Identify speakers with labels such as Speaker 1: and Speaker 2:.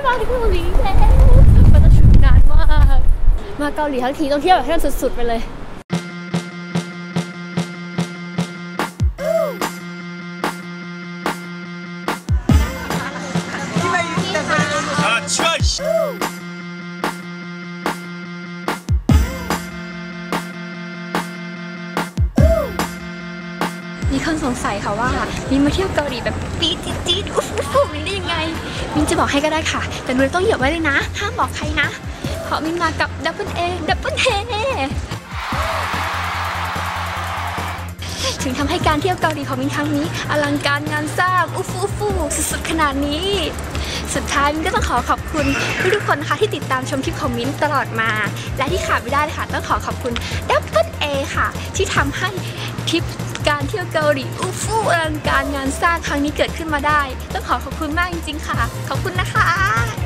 Speaker 1: มาถึงเกาหลีแล้วมันจะถึงนานมากมาเกาหลีทั้งทีต้องเที่ยวแบบให้มันสุดๆไปเลยมีคนสงสัยค่ะว่ามินมาเที่ยวเกาหลีแบบปี๊ดจี๊ดอุ๊บมินได้ยังไงมินจะบอกให้ก็ได้ค่ะแต่มินต้องเหยียบไว้เลยนะห้ามบอกใครนะเพราะมินมากับดับเบิลเอถึงทำให้การเที่ยวเกาหลีของมินครั้งนี้อลังการงานสร้างอุ๊ฟูสุดๆขนาดนี้สุดท้ายมินก็ต้องขอบคุณทุกคนนะคะที่ติดตามชมคลิปของมินตลอดมาและที่ขาดไม่ได้เลยค่ะต้องขอบคุณดับเบิลเอค่ะที่ทำให้ทริปการเที่ยวเกาหลีอุ๊ฟูอลังการงานสร้างครั้งนี้เกิดขึ้นมาได้ต้องขอบคุณมากจริงๆค่ะขอบคุณนะคะ